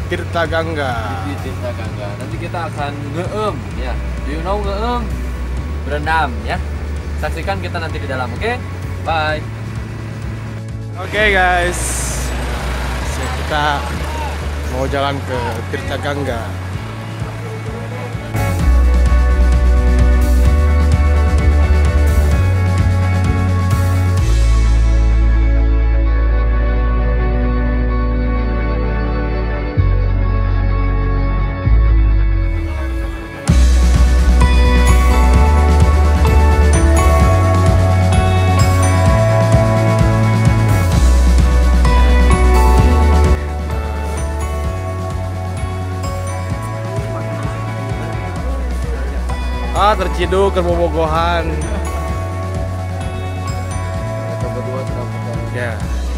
Tirta Gangga. Di Tirta Gangga. Nanti kita akan ngeem ya. Do you know ngeem? Berendam ya. Saksikan kita nanti di dalam, oke? Bye. Oke guys, kita mau jalan ke Tirta Gangga. Terciduk ke bobogohan. Mereka berdua sedang berjalan. Ya.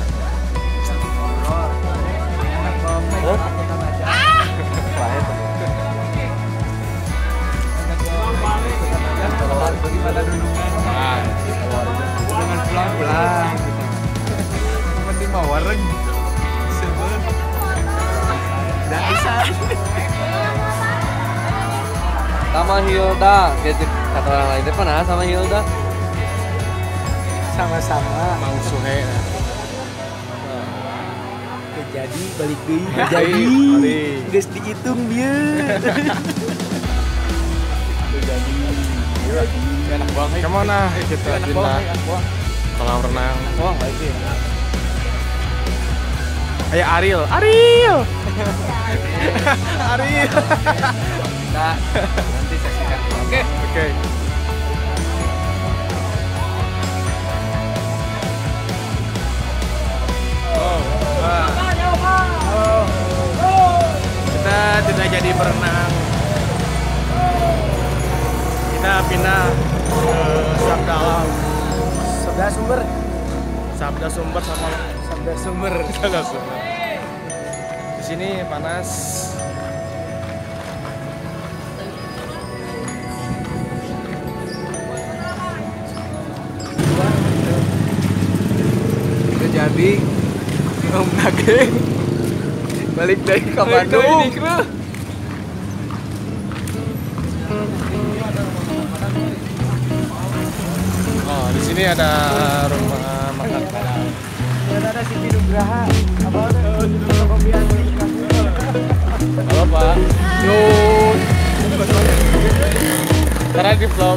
Bagaimana duduknya? Dengan pelan-pelan. Penting mau wareng. Dan bisa. Sama Hilda, kata orang lain itu pernah sama Hilda. Sama-sama Mang Suhe. jadi balik deui Balik. geus dihitung bieu. Jadi Enak banget. Kemana kita pindah kolam renang? Wah, baik ya. Ayo Ariel. Ariel. Nah, nanti saksikan. Oke. Oke. Kita tidak jadi berenang. Kita pindah ke Sabda Alam. Sabda Sumber. Sabda Sumber sama Sabda Sumber. Sabda Sumber. Di sini panas. Jadi Om Nage balik dari ke Bandung. Oh, di sini ada rumah makan Padang. Ada si Nugraha. Apa ada kopian. Halo Pak. Yuk. Karena di vlog.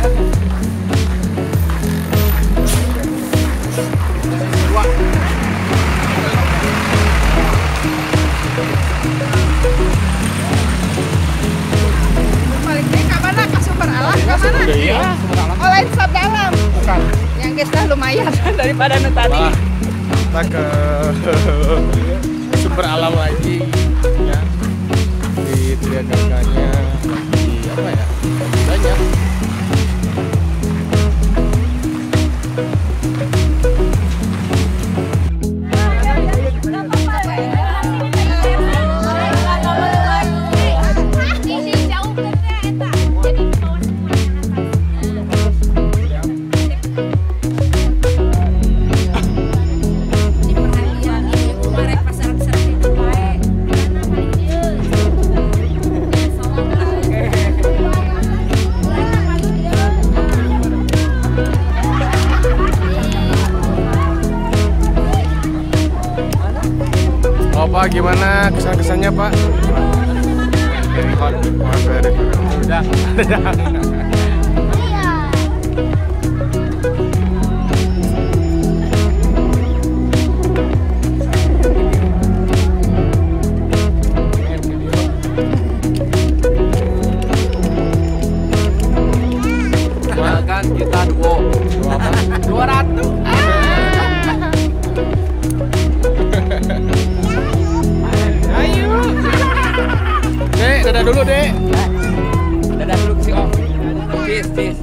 Balik deh ke mana? Ke Sumber Alam ke mana? Iya. Oh, lain Sabda Alam. Bukan. Yang kita lumayan daripada nu tadi. Malah kita ke Sumber Alam lagi ya. Di Tirta Gangganya di apa ya? Banyak. Oh Pak, gimana kesan-kesannya Pak? Very hot. Udah. Kan kita duo apa? 200. Ayo. Dek, dadah dulu, Dek. Dadah dulu si Om. Cheers.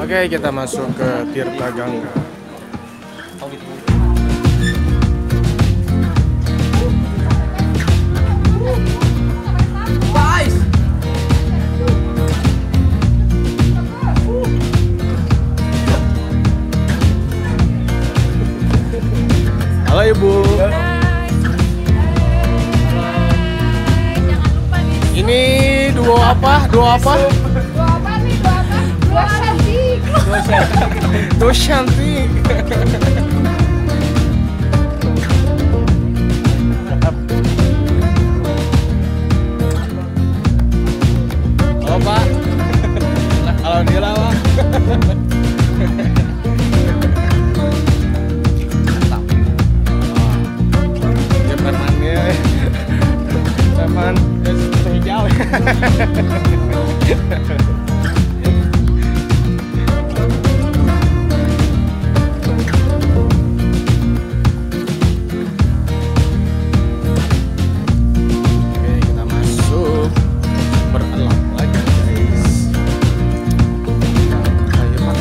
Oke, kita masuk ke Tirta Gangga. Halo Ibu. Ini duo apa? Duo apa? Dua apa nih? Dua apa? Dua cantik. Duo cantik. Halo Pak. Kalau dia lah Pak. Dia premannya. Preman hijau. Oke, kita masuk beralam lagi guys. Ayo Pak.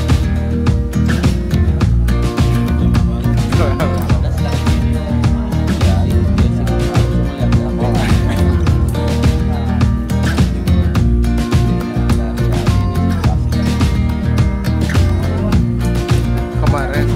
Kemarin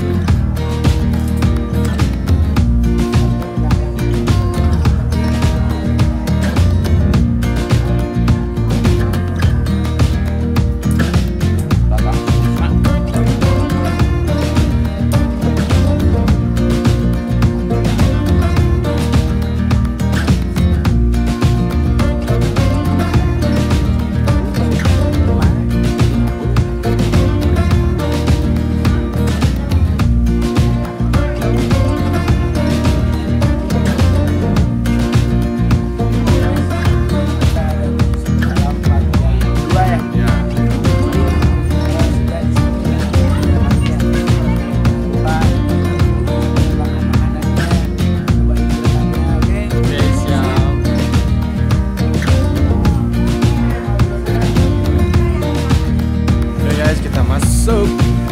masuk.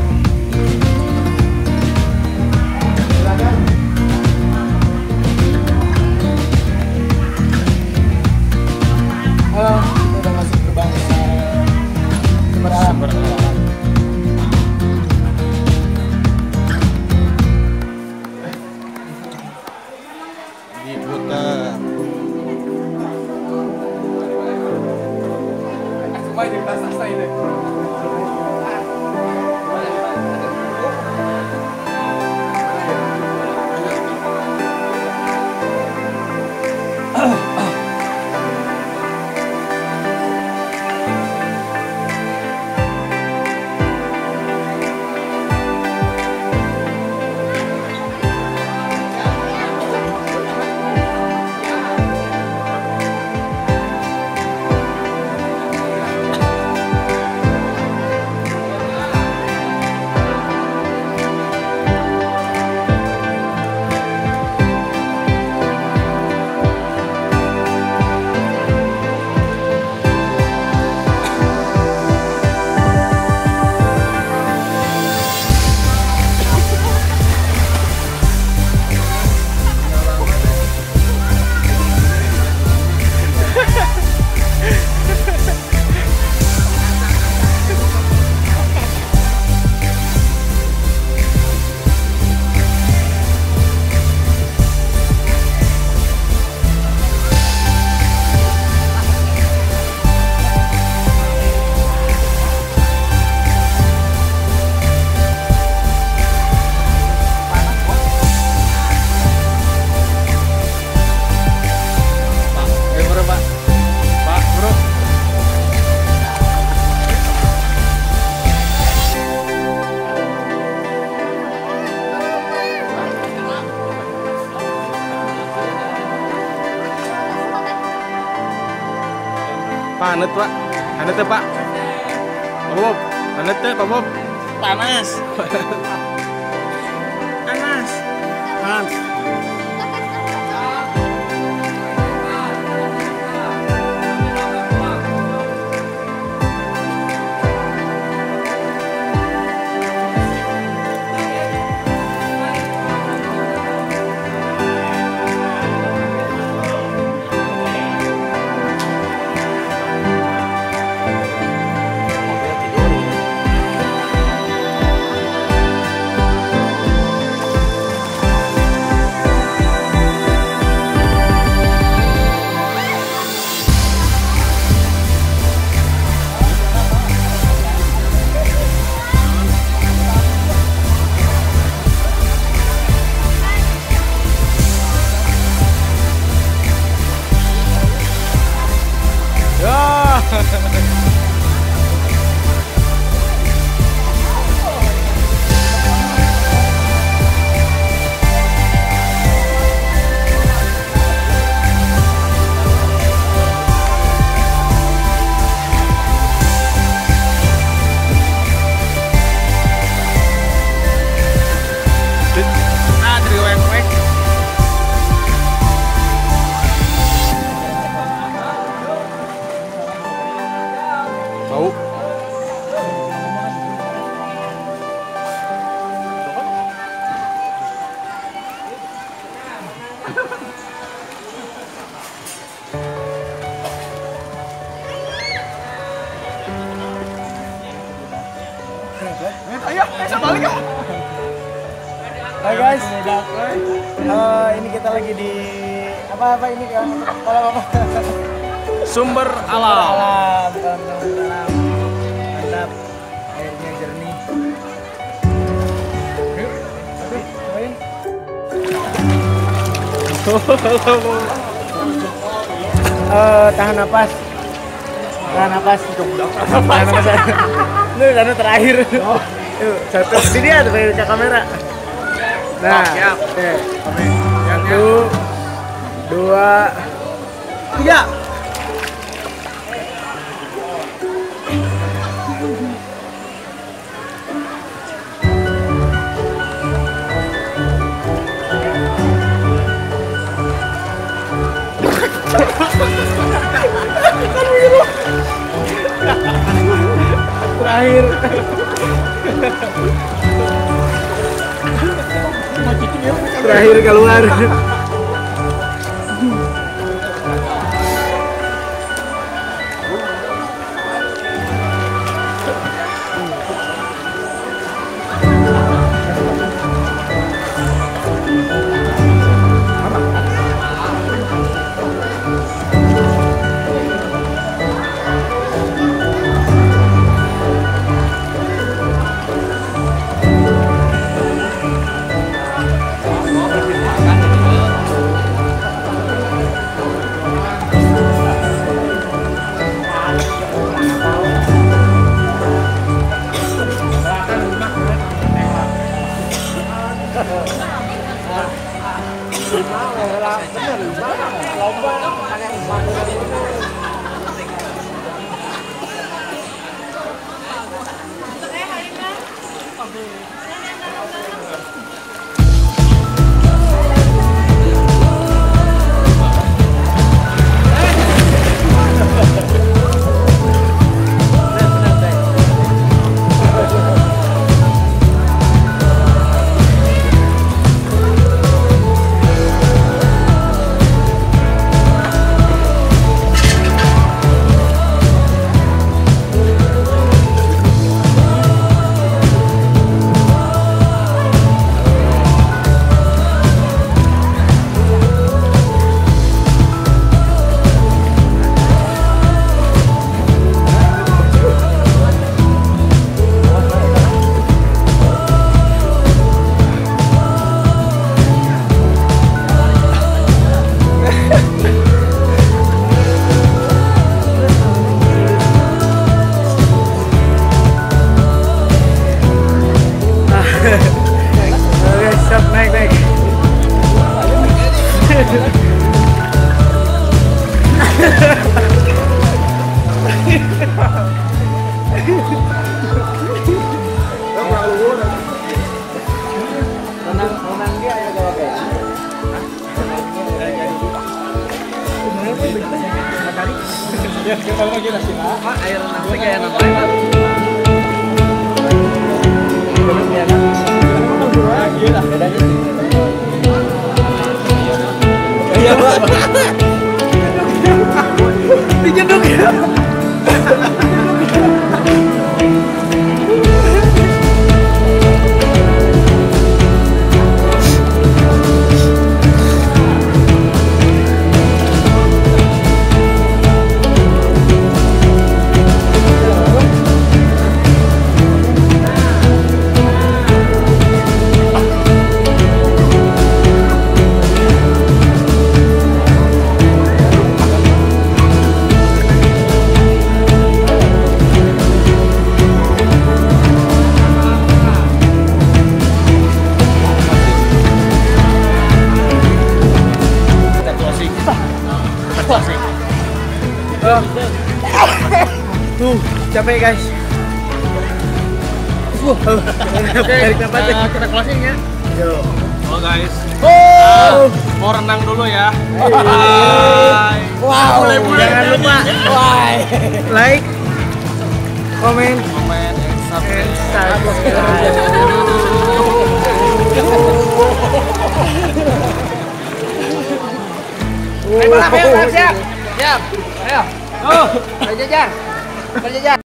Halo, kita udah masuk gerbang Sumber Alam. Diputar. Semua jadi raksasa ini. Pak, anut Pak. Anut ya Pak. Pak Bob. Anut ya Pak Bob. Panas. Panas. Panas. Bau. Ayo, balik yuk. Hai guys, ini kita lagi di apa ini kan? Kolam apa? Sumber alam. Kolam alam. Mantap. Airnya jernih. Yuk, cobain. Tahan napas. Tahan napas. Tahan napas. Ini dana terakhir. Yuk, satu. Sini ya, ke kamera. Nah, siap. oke. Satu, dua, tiga. Terakhir. Terakhir keluar. Ya, kita lagi nasi lah. Air nasi kayak namanya. Iya, Pak. Dijeduk ya. Tuh, capek guys. Tarik nafas. Kita closing ya. Yo. Halo guys. Oh. Mau renang dulu ya. Wow. Jangan lupa like, comment, Komen, and subscribe. subscribe. Ayo balap ya, siap. Siap. Ayo. Oh, berjajar. Berjajar.